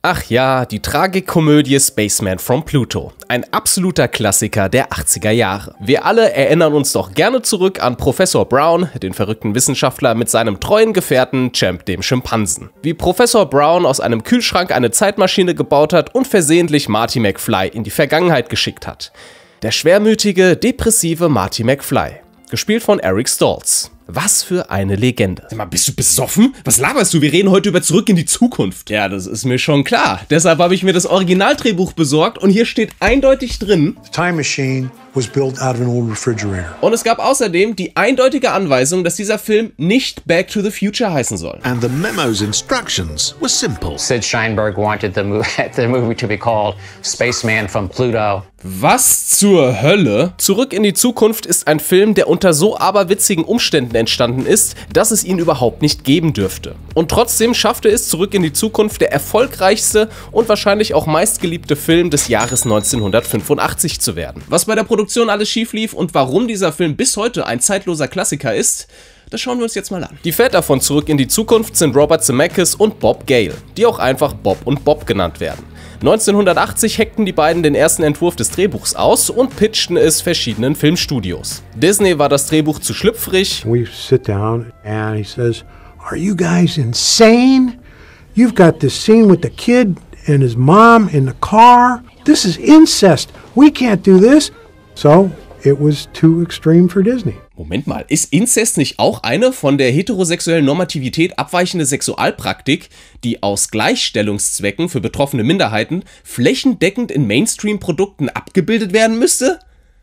Ach ja, die Tragikkomödie Spaceman from Pluto. Ein absoluter Klassiker der 80er Jahre. Wir alle erinnern uns doch gerne zurück an Professor Brown, den verrückten Wissenschaftler mit seinem treuen Gefährten Champ, dem Schimpansen. Wie Professor Brown aus einem Kühlschrank eine Zeitmaschine gebaut hat und versehentlich Marty McFly in die Vergangenheit geschickt hat. Der schwermütige, depressive Marty McFly. Gespielt von Eric Stoltz. Was für eine Legende. Sag mal, bist du besoffen? Was laberst du? Wir reden heute über Zurück in die Zukunft. Ja, das ist mir schon klar. Deshalb habe ich mir das Originaldrehbuch besorgt und hier steht eindeutig drin: The time machine was built out of an old refrigerator. Und es gab außerdem die eindeutige Anweisung, dass dieser Film nicht Back to the Future heißen soll. And the memo's instructions were simple. Sid Sheinberg wanted the movie to be called Spaceman from Pluto. Was zur Hölle? Zurück in die Zukunft ist ein Film, der unter so aberwitzigen Umständen entstanden ist, dass es ihn überhaupt nicht geben dürfte. Und trotzdem schaffte es Zurück in die Zukunft, der erfolgreichste und wahrscheinlich auch meistgeliebte Film des Jahres 1985 zu werden. Was bei der Produktion alles schief lief und warum dieser Film bis heute ein zeitloser Klassiker ist, das schauen wir uns jetzt mal an. Die Väter von Zurück in die Zukunft sind Robert Zemeckis und Bob Gale, die auch einfach Bob und Bob genannt werden. 1980 hackten die beiden den ersten Entwurf des Drehbuchs aus und pitchten es verschiedenen Filmstudios. Disney war das Drehbuch zu schlüpfrig. We sit down and he says, "Are you guys insane? You've got this scene with the kid and his mom in the car. This is incest. We can't do this." So it was too extreme for Disney. Moment mal, ist Inzest nicht auch eine von der heterosexuellen Normativität abweichende Sexualpraktik, die aus Gleichstellungszwecken für betroffene Minderheiten flächendeckend in Mainstream-Produkten abgebildet werden müsste?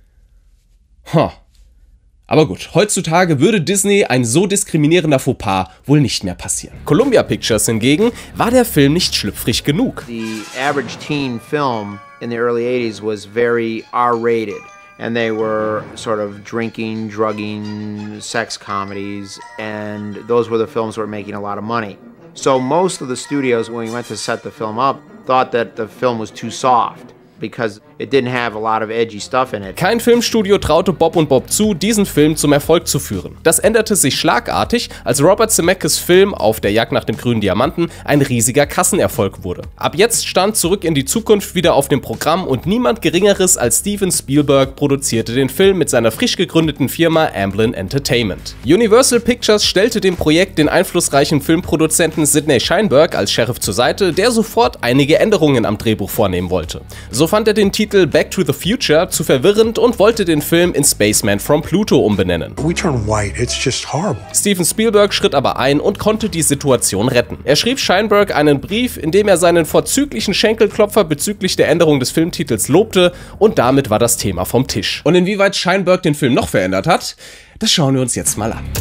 Aber gut, heutzutage würde Disney ein so diskriminierender Fauxpas wohl nicht mehr passieren. Columbia Pictures hingegen war der Film nicht schlüpfrig genug. The average teen film in the early 80s was very R-rated. And they were sort of drinking, drugging, sex comedies, and those were the films that were making a lot of money. So most of the studios, when we went to set the film up, thought that the film was too soft, because it didn't have a lot of edgy stuff in it. Kein Filmstudio traute Bob und Bob zu, diesen Film zum Erfolg zu führen. Das änderte sich schlagartig, als Robert Zemeckis Film Auf der Jagd nach dem grünen Diamanten ein riesiger Kassenerfolg wurde. Ab jetzt stand Zurück in die Zukunft wieder auf dem Programm und niemand Geringeres als Steven Spielberg produzierte den Film mit seiner frisch gegründeten Firma Amblin Entertainment. Universal Pictures stellte dem Projekt den einflussreichen Filmproduzenten Sidney Sheinberg als Sheriff zur Seite, der sofort einige Änderungen am Drehbuch vornehmen wollte. So fand er den Titel Back to the Future zu verwirrend und wollte den Film in Spaceman from Pluto umbenennen. We turn white. It's just horrible. Steven Spielberg schritt aber ein und konnte die Situation retten. Er schrieb Sheinberg einen Brief, in dem er seinen vorzüglichen Schenkelklopfer bezüglich der Änderung des Filmtitels lobte, und damit war das Thema vom Tisch. Und inwieweit Sheinberg den Film noch verändert hat, das schauen wir uns jetzt mal an.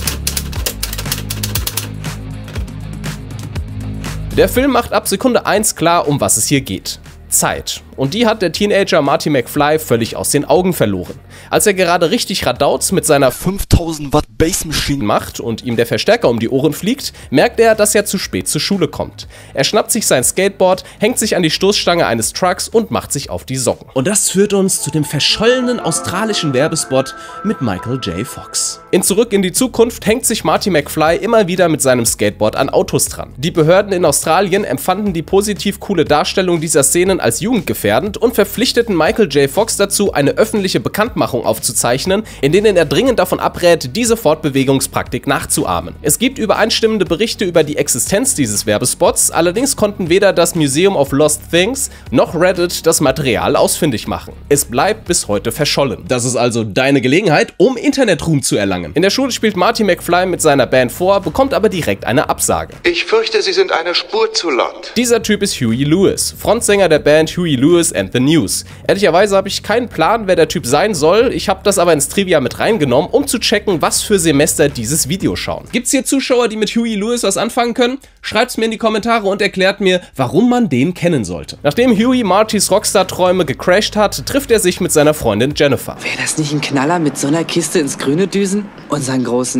Der Film macht ab Sekunde 1 klar, um was es hier geht. Zeit. Und die hat der Teenager Marty McFly völlig aus den Augen verloren. Als er gerade richtig Radauts mit seiner 5000 Watt Bass Machine macht und ihm der Verstärker um die Ohren fliegt, merkt er, dass er zu spät zur Schule kommt. Er schnappt sich sein Skateboard, hängt sich an die Stoßstange eines Trucks und macht sich auf die Socken. Und das führt uns zu dem verschollenen australischen Werbespot mit Michael J. Fox. In Zurück in die Zukunft hängt sich Marty McFly immer wieder mit seinem Skateboard an Autos dran. Die Behörden in Australien empfanden die positiv coole Darstellung dieser Szenen als jugendgefährdend und verpflichteten Michael J. Fox dazu, eine öffentliche Bekanntmachung aufzuzeichnen, in denen er dringend davon abrät, diese Fortbewegungspraktik nachzuahmen. Es gibt übereinstimmende Berichte über die Existenz dieses Werbespots, allerdings konnten weder das Museum of Lost Things noch Reddit das Material ausfindig machen. Es bleibt bis heute verschollen. Das ist also deine Gelegenheit, um Internetruhm zu erlangen. In der Schule spielt Marty McFly mit seiner Band vor, bekommt aber direkt eine Absage. Ich fürchte, Sie sind eine Spur zu laut. Dieser Typ ist Huey Lewis, Frontsänger der Band Huey Lewis and the News. Ehrlicherweise habe ich keinen Plan, wer der Typ sein soll, ich habe das aber ins Trivia mit reingenommen, um zu checken, was für Semester dieses Video schauen. Gibt's hier Zuschauer, die mit Huey Lewis was anfangen können? Schreibt's mir in die Kommentare und erklärt mir, warum man den kennen sollte. Nachdem Huey Martys Rockstar-Träume gecrashed hat, trifft er sich mit seiner Freundin Jennifer. Wäre das nicht ein Knaller, mit so einer Kiste ins Grüne düsen? Unseren großen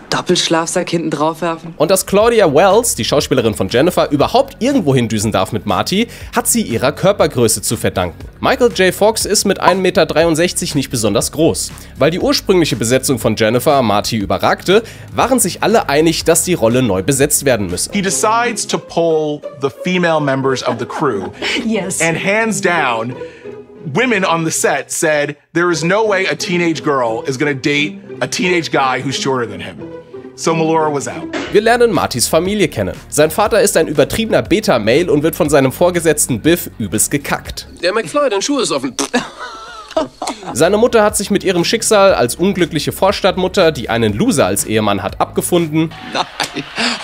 Doppelschlafsack hinten drauf werfen? Und dass Claudia Wells, die Schauspielerin von Jennifer, überhaupt irgendwo hindüsen darf mit Marty, hat sie ihrer Körpergröße zu verdanken. Michael J. Fox ist mit 1,63 Meter nicht besonders groß. Weil die ursprüngliche Besetzung von Jennifer Marty überragte, waren sich alle einig, dass die Rolle neu besetzt werden müsse. He decides to pull the female members of the crew. Yes. And hands down, women on the set said there is no way a teenage girl is going to date a teenage guy who's shorter than him. So Melora was out. Wir lernen Martys Familie kennen. Sein Vater ist ein übertriebener Beta-Male und wird von seinem Vorgesetzten Biff übelst gekackt. Der McFly, dein Schuh ist offen. Seine Mutter hat sich mit ihrem Schicksal als unglückliche Vorstadtmutter, die einen Loser als Ehemann hat, abgefunden. Nein.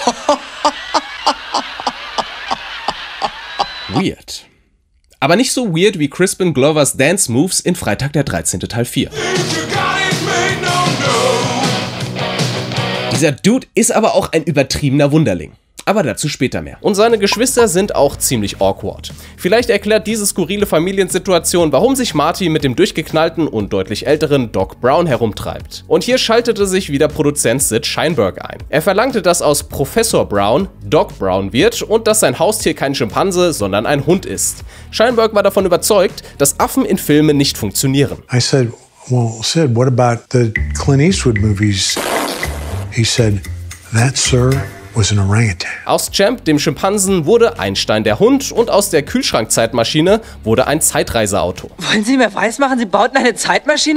Weird. Aber nicht so weird wie Crispin Glovers Dance Moves in Freitag der 13. Teil 4. Dieser Dude ist aber auch ein übertriebener Wunderling. Aber dazu später mehr. Und seine Geschwister sind auch ziemlich awkward. Vielleicht erklärt diese skurrile Familiensituation, warum sich Marty mit dem durchgeknallten und deutlich älteren Doc Brown herumtreibt. Und hier schaltete sich wieder Produzent Sid Sheinberg ein. Er verlangte, dass aus Professor Brown Doc Brown wird und dass sein Haustier kein Schimpanse, sondern ein Hund ist. Sheinberg war davon überzeugt, dass Affen in Filmen nicht funktionieren. I said, well, Sid, what about the Clint Eastwood movies? He said, that, sir, was an orangutan. Aus Champ, dem Schimpansen, wurde Einstein der Hund und aus der Kühlschrankzeitmaschine wurde ein Zeitreiseauto. Wollen Sie mir weismachen, Sie bauten eine Zeitmaschine?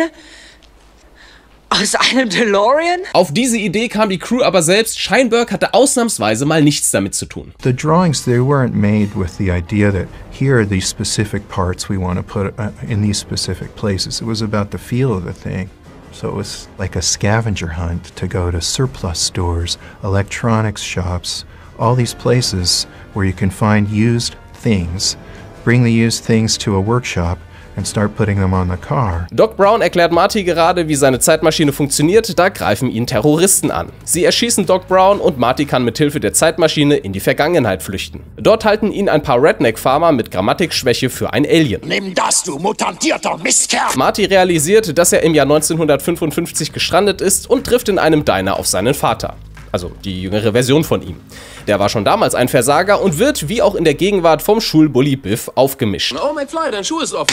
Aus einem DeLorean? Auf diese Idee kam die Crew aber selbst. Sheinberg hatte ausnahmsweise mal nichts damit zu tun. The drawings, they weren't made with the idea that here are these specific parts we want to put in these specific places. It was about the feel of the thing. So it was like a scavenger hunt to go to surplus stores, electronics shops, all these places where you can find used things, bring the used things to a workshop and start putting them on the car. Doc Brown erklärt Marty gerade, wie seine Zeitmaschine funktioniert, da greifen ihn Terroristen an. Sie erschießen Doc Brown und Marty kann mithilfe der Zeitmaschine in die Vergangenheit flüchten. Dort halten ihn ein paar Redneck-Farmer mit Grammatikschwäche für ein Alien. Nimm das, du mutantierter Mistkerl! Marty realisiert, dass er im Jahr 1955 gestrandet ist und trifft in einem Diner auf seinen Vater. Also die jüngere Version von ihm. Der war schon damals ein Versager und wird, wie auch in der Gegenwart, vom Schulbully Biff aufgemischt. Oh, McFly, dein Schuh ist offen.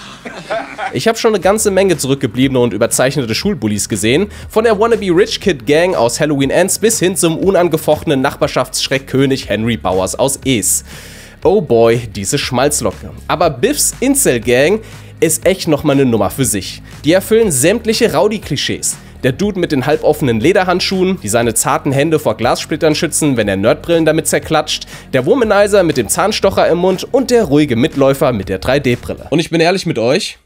Ich habe schon eine ganze Menge zurückgebliebene und überzeichnete Schulbullies gesehen. Von der Wannabe Rich Kid Gang aus Halloween Ends bis hin zum unangefochtenen Nachbarschaftsschreckkönig Henry Bowers aus Es. Oh boy, diese Schmalzlocke. Aber Biffs Incel-Gang ist echt nochmal eine Nummer für sich. Die erfüllen sämtliche Rowdy-Klischees. Der Dude mit den halboffenen Lederhandschuhen, die seine zarten Hände vor Glassplittern schützen, wenn er Nerdbrillen damit zerklatscht, der Womanizer mit dem Zahnstocher im Mund und der ruhige Mitläufer mit der 3D-Brille. Und ich bin ehrlich mit euch,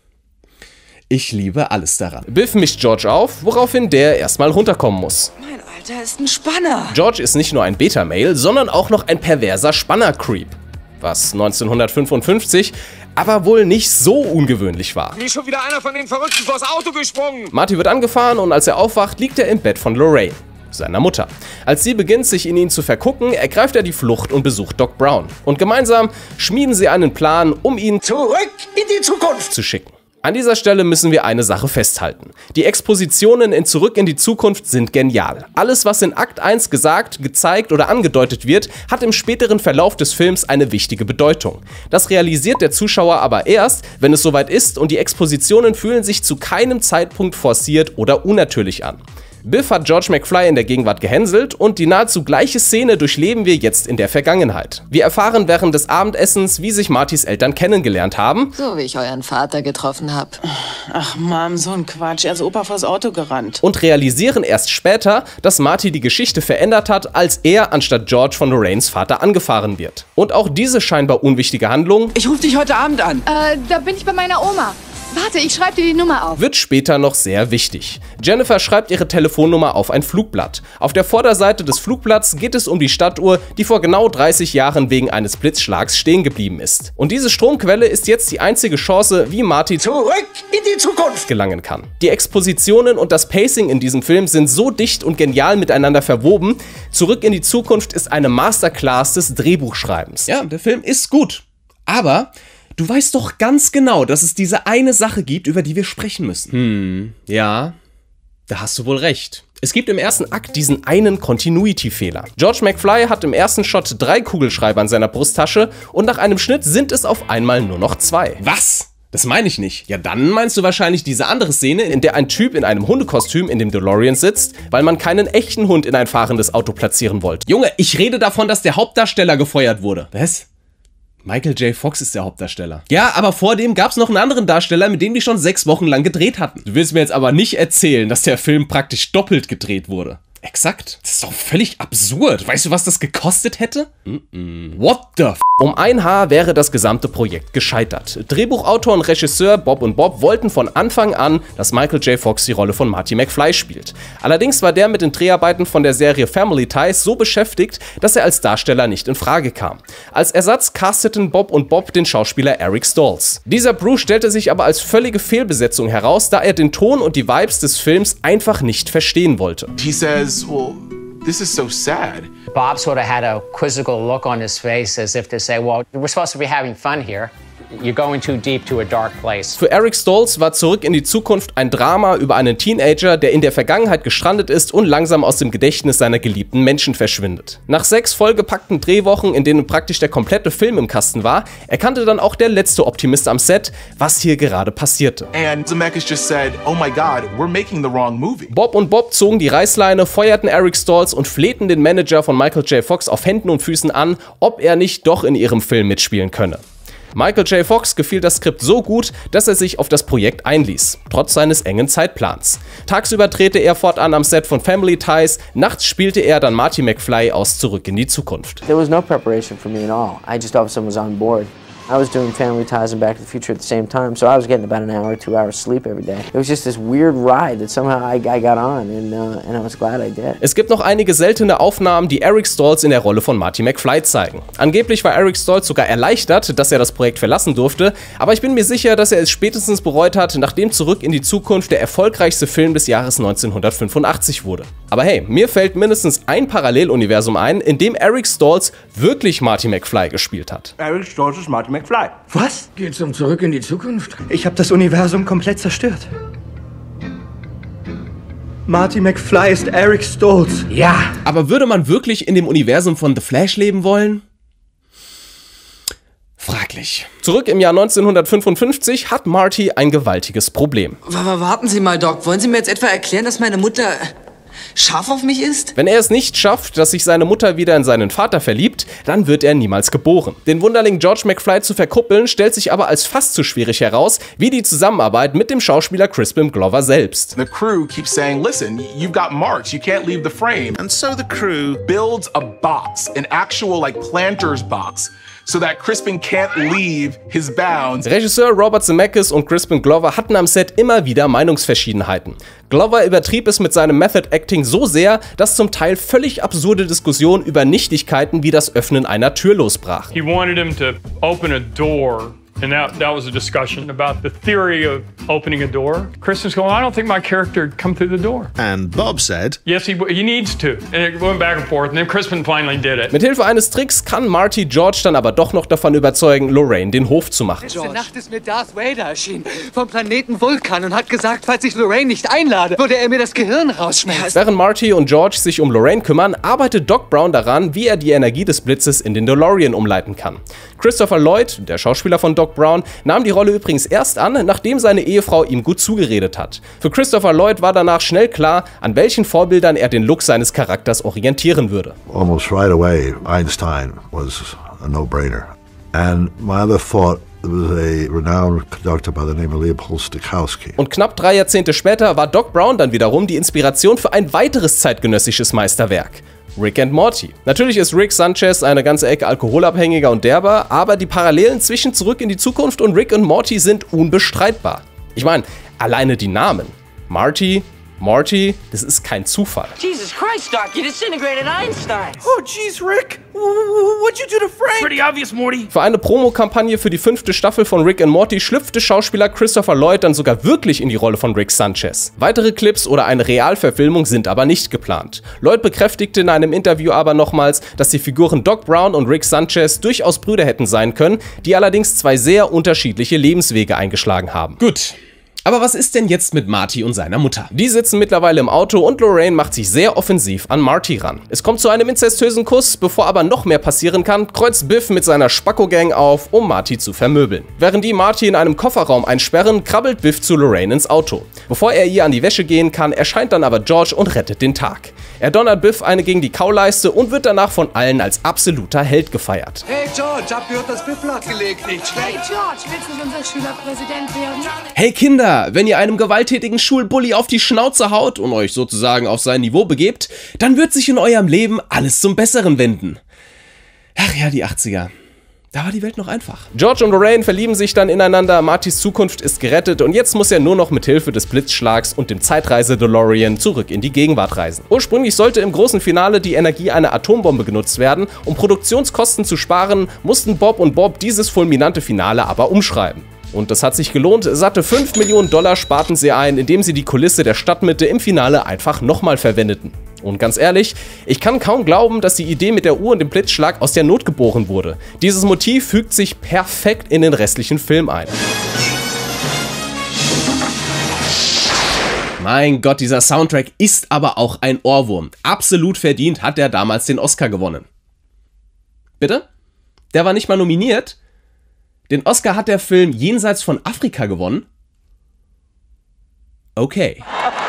ich liebe alles daran. Biff mischt George auf, woraufhin der erstmal runterkommen muss. Mein Alter ist ein Spanner. George ist nicht nur ein Beta-Male, sondern auch noch ein perverser Spanner-Creep. Was 1955 aber wohl nicht so ungewöhnlich war. Wie schon wieder einer von den Verrückten vors Auto gesprungen. Marty wird angefahren und als er aufwacht, liegt er im Bett von Lorraine, seiner Mutter. Als sie beginnt, sich in ihn zu vergucken, ergreift er die Flucht und besucht Doc Brown. Und gemeinsam schmieden sie einen Plan, um ihn zurück in die Zukunft zu schicken. An dieser Stelle müssen wir eine Sache festhalten. Die Expositionen in Zurück in die Zukunft sind genial. Alles, was in Akt 1 gesagt, gezeigt oder angedeutet wird, hat im späteren Verlauf des Films eine wichtige Bedeutung. Das realisiert der Zuschauer aber erst, wenn es soweit ist und die Expositionen fühlen sich zu keinem Zeitpunkt forciert oder unnatürlich an. Biff hat George McFly in der Gegenwart gehänselt und die nahezu gleiche Szene durchleben wir jetzt in der Vergangenheit. Wir erfahren während des Abendessens, wie sich Martys Eltern kennengelernt haben. So wie ich euren Vater getroffen habe. Ach Mom, so ein Quatsch. Er ist Opa vors Auto gerannt. Und realisieren erst später, dass Marty die Geschichte verändert hat, als er anstatt George von Lorraines Vater angefahren wird. Und auch diese scheinbar unwichtige Handlung Ich rufe dich heute Abend an. Da bin ich bei meiner Oma. Warte, ich schreibe dir die Nummer auf. Wird später noch sehr wichtig. Jennifer schreibt ihre Telefonnummer auf ein Flugblatt. Auf der Vorderseite des Flugblatts geht es um die Stadtuhr, die vor genau 30 Jahren wegen eines Blitzschlags stehen geblieben ist. Und diese Stromquelle ist jetzt die einzige Chance, wie Marty zurück in die Zukunft gelangen kann. Die Expositionen und das Pacing in diesem Film sind so dicht und genial miteinander verwoben. Zurück in die Zukunft ist eine Masterclass des Drehbuchschreibens. Ja, der Film ist gut. Aber du weißt doch ganz genau, dass es diese eine Sache gibt, über die wir sprechen müssen. Ja, da hast du wohl recht. Es gibt im ersten Akt diesen einen Continuity-Fehler. George McFly hat im ersten Shot 3 Kugelschreiber in seiner Brusttasche und nach einem Schnitt sind es auf einmal nur noch 2. Was? Das meine ich nicht. Ja, dann meinst du wahrscheinlich diese andere Szene, in der ein Typ in einem Hundekostüm in dem DeLorean sitzt, weil man keinen echten Hund in ein fahrendes Auto platzieren wollte. Junge, ich rede davon, dass der Hauptdarsteller gefeuert wurde. Was? Michael J. Fox ist der Hauptdarsteller. Ja, aber vor dem gab es noch einen anderen Darsteller, mit dem die schon 6 Wochen lang gedreht hatten. Du willst mir jetzt aber nicht erzählen, dass der Film praktisch doppelt gedreht wurde. Exakt. Das ist doch völlig absurd. Weißt du, was das gekostet hätte? What the f***? Um ein Haar wäre das gesamte Projekt gescheitert. Drehbuchautor und Regisseur Bob und Bob wollten von Anfang an, dass Michael J. Fox die Rolle von Marty McFly spielt. Allerdings war der mit den Dreharbeiten von der Serie Family Ties so beschäftigt, dass er als Darsteller nicht in Frage kam. Als Ersatz casteten Bob und Bob den Schauspieler Eric Stoltz. Dieser Bruce stellte sich aber als völlige Fehlbesetzung heraus, da er den Ton und die Vibes des Films einfach nicht verstehen wollte. He says, well, this is so sad. Bob sort of had a quizzical look on his face as if to say, well, we're supposed to be having fun here. You're going too deep to a dark place. Für Eric Stoltz war Zurück in die Zukunft ein Drama über einen Teenager, der in der Vergangenheit gestrandet ist und langsam aus dem Gedächtnis seiner geliebten Menschen verschwindet. Nach 6 vollgepackten Drehwochen, in denen praktisch der komplette Film im Kasten war, erkannte dann auch der letzte Optimist am Set, was hier gerade passierte. And Zemeckis just said, oh my God, we're making the wrong movie. Bob und Bob zogen die Reißleine, feuerten Eric Stoltz und flehten den Manager von Michael J. Fox auf Händen und Füßen an, ob er nicht doch in ihrem Film mitspielen könne. Michael J. Fox gefiel das Skript so gut, dass er sich auf das Projekt einließ, trotz seines engen Zeitplans. Tagsüber drehte er fortan am Set von Family Ties, nachts spielte er dann Marty McFly aus Zurück in die Zukunft. There was no preparation for me at all. I just all of a sudden was on board. I was doing Family Ties and Back to the Future at the same time, so I was getting about an hour, 2 hours sleep every day. It was just this weird ride that somehow I got on, and I was glad I did. Es gibt noch einige seltene Aufnahmen, die Eric Stoltz in der Rolle von Marty McFly zeigen. Angeblich war Eric Stoltz sogar erleichtert, dass er das Projekt verlassen durfte, aber ich bin mir sicher, dass er es spätestens bereut hat, nachdem Zurück in die Zukunft der erfolgreichste Film des Jahres 1985 wurde. Aber hey, mir fällt mindestens ein Paralleluniversum ein, in dem Eric Stoltz wirklich Marty McFly gespielt hat. Eric Stoltz ist Marty McFly. Was? Geht's um Zurück in die Zukunft? Ich habe das Universum komplett zerstört. Marty McFly ist Eric Stoltz. Ja. Aber würde man wirklich in dem Universum von The Flash leben wollen? Fraglich. Zurück im Jahr 1955 hat Marty ein gewaltiges Problem. Warten Sie mal, Doc. Wollen Sie mir jetzt etwa erklären, dass meine Mutter scharf auf mich ist? Wenn er es nicht schafft, dass sich seine Mutter wieder in seinen Vater verliebt, dann wird er niemals geboren. Den Wunderling George McFly zu verkuppeln, stellt sich aber als fast zu schwierig heraus, wie die Zusammenarbeit mit dem Schauspieler Crispin Glover selbst. The crew keeps saying, listen, you've got marks, you can't leave the frame. And so the crew builds a box, an actual like planter's box, so that Crispin can't leave his bounds. Regisseur Robert Zemeckis und Crispin Glover hatten am Set immer wieder Meinungsverschiedenheiten. Glover übertrieb es mit seinem Method Acting so sehr, dass zum Teil völlig absurde Diskussionen über Nichtigkeiten wie das Öffnen einer Tür losbrachen. He wanted him to open a door. And that was a discussion about the theory of opening a door. Crispin's going, I don't think my character would come through the door. And Bob said, yes, he needs to. And it went back and forth, and then Crispin finally did it. Mithilfe eines Tricks kann Marty George dann aber doch noch davon überzeugen, Lorraine den Hof zu machen. Letzte Nacht ist mir Darth Vader erschienen, vom Planeten Vulkan, und hat gesagt, falls ich Lorraine nicht einlade, würde er mir das Gehirn rausschneiden. Während Marty und George sich um Lorraine kümmern, arbeitet Doc Brown daran, wie er die Energie des Blitzes in den DeLorean umleiten kann. Christopher Lloyd, der Schauspieler von Doc Brown, nahm die Rolle übrigens erst an, nachdem seine Ehefrau ihm gut zugeredet hat. Für Christopher Lloyd war danach schnell klar, an welchen Vorbildern er den Look seines Charakters orientieren würde. Almost right away, Einstein was a no-brainer. And my other thought, there was a renowned conductor by the name of Leopold Stokowski. Und knapp 3 Jahrzehnte später war Doc Brown dann wiederum die Inspiration für ein weiteres zeitgenössisches Meisterwerk: Rick and Morty. Natürlich ist Rick Sanchez eine ganze Ecke alkoholabhängiger und derber, aber die Parallelen zwischen Zurück in die Zukunft und Rick und Morty sind unbestreitbar. Ich meine, alleine die Namen. Marty, Morty, das ist kein Zufall. Jesus Christ, Doc, you disintegrated Einstein. Oh, jeez, Rick. What'd you do to Frank? Pretty obvious, Morty. Für eine Promokampagne für die 5. Staffel von Rick and Morty schlüpfte Schauspieler Christopher Lloyd dann sogar wirklich in die Rolle von Rick Sanchez. Weitere Clips oder eine Realverfilmung sind aber nicht geplant. Lloyd bekräftigte in einem Interview aber nochmals, dass die Figuren Doc Brown und Rick Sanchez durchaus Brüder hätten sein können, die allerdings 2 sehr unterschiedliche Lebenswege eingeschlagen haben. Gut. Aber was ist denn jetzt mit Marty und seiner Mutter? Die sitzen mittlerweile im Auto und Lorraine macht sich sehr offensiv an Marty ran. Es kommt zu einem inzestösen Kuss, bevor aber noch mehr passieren kann, kreuzt Biff mit seiner Spacko-Gang auf, um Marty zu vermöbeln. Während die Marty in einem Kofferraum einsperren, krabbelt Biff zu Lorraine ins Auto. Bevor er ihr an die Wäsche gehen kann, erscheint dann aber George und rettet den Tag. Er donnert Biff eine gegen die Kauleiste und wird danach von allen als absoluter Held gefeiert. Hey George, habt ihr das Biff nachgelegt? Nicht schlecht. Hey George, willst du unser Schülerpräsident werden? Hey Kinder, wenn ihr einem gewalttätigen Schulbully auf die Schnauze haut und euch sozusagen auf sein Niveau begebt, dann wird sich in eurem Leben alles zum Besseren wenden. Ach ja, die 80er. Da war die Welt noch einfach. George und Lorraine verlieben sich dann ineinander, Martys Zukunft ist gerettet und jetzt muss er nur noch mit Hilfe des Blitzschlags und dem Zeitreise-DeLorean zurück in die Gegenwart reisen. Ursprünglich sollte im großen Finale die Energie einer Atombombe genutzt werden. Um Produktionskosten zu sparen, mussten Bob und Bob dieses fulminante Finale aber umschreiben. Und das hat sich gelohnt, satte $5 Millionen sparten sie ein, indem sie die Kulisse der Stadtmitte im Finale einfach nochmal verwendeten. Und ganz ehrlich, ich kann kaum glauben, dass die Idee mit der Uhr und dem Blitzschlag aus der Not geboren wurde. Dieses Motiv fügt sich perfekt in den restlichen Film ein. Mein Gott, dieser Soundtrack ist aber auch ein Ohrwurm. Absolut verdient hat er damals den Oscar gewonnen. Bitte? Der war nicht mal nominiert? Den Oscar hat der Film Jenseits von Afrika gewonnen? Okay.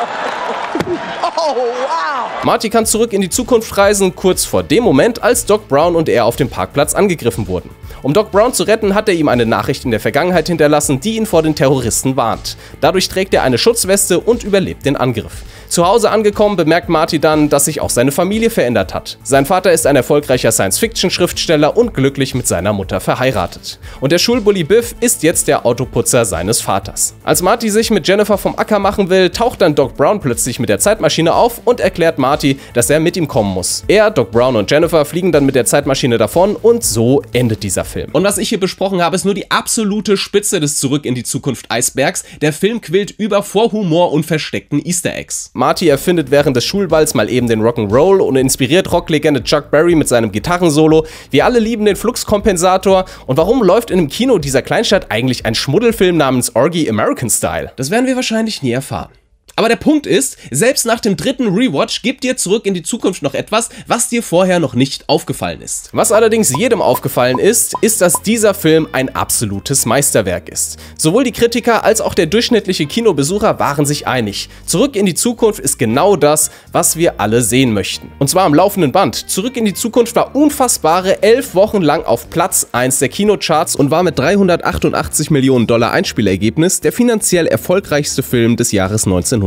Oh, wow! Marty kann zurück in die Zukunft reisen, kurz vor dem Moment, als Doc Brown und er auf dem Parkplatz angegriffen wurden. Um Doc Brown zu retten, hat er ihm eine Nachricht in der Vergangenheit hinterlassen, die ihn vor den Terroristen warnt. Dadurch trägt er eine Schutzweste und überlebt den Angriff. Zu Hause angekommen, bemerkt Marty dann, dass sich auch seine Familie verändert hat. Sein Vater ist ein erfolgreicher Science-Fiction-Schriftsteller und glücklich mit seiner Mutter verheiratet. Und der Schulbully Biff ist jetzt der Autoputzer seines Vaters. Als Marty sich mit Jennifer vom Acker machen will, taucht dann Doc Brown plötzlich mit der Zeitmaschine auf und erklärt Marty, dass er mit ihm kommen muss. Er, Doc Brown und Jennifer fliegen dann mit der Zeitmaschine davon und so endet dieser Film. Und was ich hier besprochen habe, ist nur die absolute Spitze des Zurück in die Zukunft Eisbergs. Der Film quillt über vor Humor und versteckten Easter Eggs. Marty erfindet während des Schulballs mal eben den Rock'n'Roll und inspiriert Rocklegende Chuck Berry mit seinem Gitarrensolo. Wir alle lieben den Fluxkompensator. Und warum läuft in einem Kino dieser Kleinstadt eigentlich ein Schmuddelfilm namens Orgy American Style? Das werden wir wahrscheinlich nie erfahren. Aber der Punkt ist, selbst nach dem dritten Rewatch gibt dir Zurück in die Zukunft noch etwas, was dir vorher noch nicht aufgefallen ist. Was allerdings jedem aufgefallen ist, ist, dass dieser Film ein absolutes Meisterwerk ist. Sowohl die Kritiker als auch der durchschnittliche Kinobesucher waren sich einig. Zurück in die Zukunft ist genau das, was wir alle sehen möchten. Und zwar am laufenden Band. Zurück in die Zukunft war unfassbare 11 Wochen lang auf Platz 1 der Kinocharts und war mit $388 Millionen Einspielergebnis der finanziell erfolgreichste Film des Jahres 1985.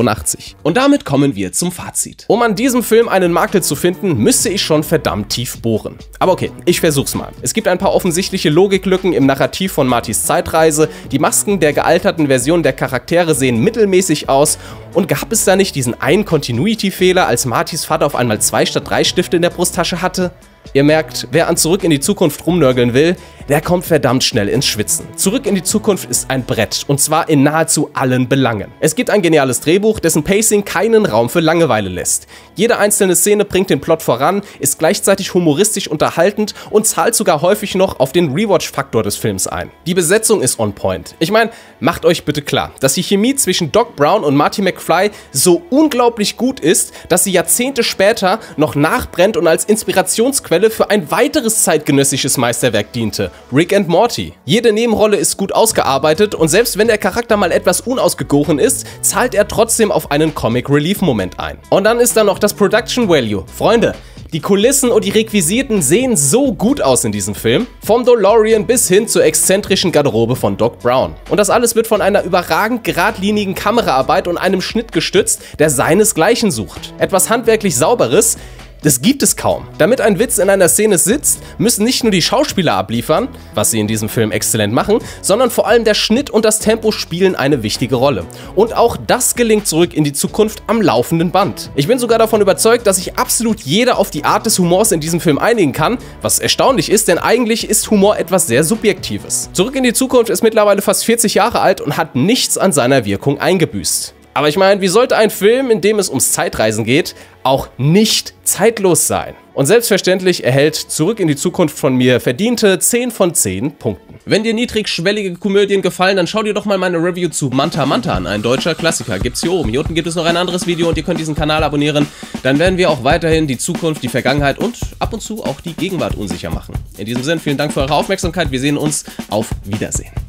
Und damit kommen wir zum Fazit. Um an diesem Film einen Makel zu finden, müsste ich schon verdammt tief bohren. Aber okay, ich versuch's mal. Es gibt ein paar offensichtliche Logiklücken im Narrativ von Martys Zeitreise, die Masken der gealterten Version der Charaktere sehen mittelmäßig aus und gab es da nicht diesen einen Continuity-Fehler, als Martys Vater auf einmal 2 statt 3 Stifte in der Brusttasche hatte? Ihr merkt, wer an Zurück in die Zukunft rumnörgeln will, der kommt verdammt schnell ins Schwitzen. Zurück in die Zukunft ist ein Brett, und zwar in nahezu allen Belangen. Es gibt ein geniales Drehbuch, dessen Pacing keinen Raum für Langeweile lässt. Jede einzelne Szene bringt den Plot voran, ist gleichzeitig humoristisch unterhaltend und zahlt sogar häufig noch auf den Rewatch-Faktor des Films ein. Die Besetzung ist on point. Ich meine, macht euch bitte klar, dass die Chemie zwischen Doc Brown und Marty McFly so unglaublich gut ist, dass sie Jahrzehnte später noch nachbrennt und als Inspirationsquelle für ein weiteres zeitgenössisches Meisterwerk diente, Rick and Morty. Jede Nebenrolle ist gut ausgearbeitet und selbst wenn der Charakter mal etwas unausgegoren ist, zahlt er trotzdem auf einen Comic-Relief-Moment ein. Und dann ist da noch das Production Value. Freunde, die Kulissen und die Requisiten sehen so gut aus in diesem Film. Vom DeLorean bis hin zur exzentrischen Garderobe von Doc Brown. Und das alles wird von einer überragend geradlinigen Kameraarbeit und einem Schnitt gestützt, der seinesgleichen sucht. Etwas handwerklich Sauberes, das gibt es kaum. Damit ein Witz in einer Szene sitzt, müssen nicht nur die Schauspieler abliefern, was sie in diesem Film exzellent machen, sondern vor allem der Schnitt und das Tempo spielen eine wichtige Rolle. Und auch das gelingt Zurück in die Zukunft am laufenden Band. Ich bin sogar davon überzeugt, dass sich absolut jeder auf die Art des Humors in diesem Film einigen kann, was erstaunlich ist, denn eigentlich ist Humor etwas sehr Subjektives. Zurück in die Zukunft ist mittlerweile fast 40 Jahre alt und hat nichts an seiner Wirkung eingebüßt. Aber ich meine, wie sollte ein Film, in dem es ums Zeitreisen geht, auch nicht zeitlos sein? Und selbstverständlich erhält Zurück in die Zukunft von mir verdiente 10 von 10 Punkten. Wenn dir niedrigschwellige Komödien gefallen, dann schau dir doch mal meine Review zu Manta Manta an, ein deutscher Klassiker. Gibt's hier oben. Hier unten gibt es noch ein anderes Video und ihr könnt diesen Kanal abonnieren. Dann werden wir auch weiterhin die Zukunft, die Vergangenheit und ab und zu auch die Gegenwart unsicher machen. In diesem Sinne, vielen Dank für eure Aufmerksamkeit. Wir sehen uns. Auf Wiedersehen.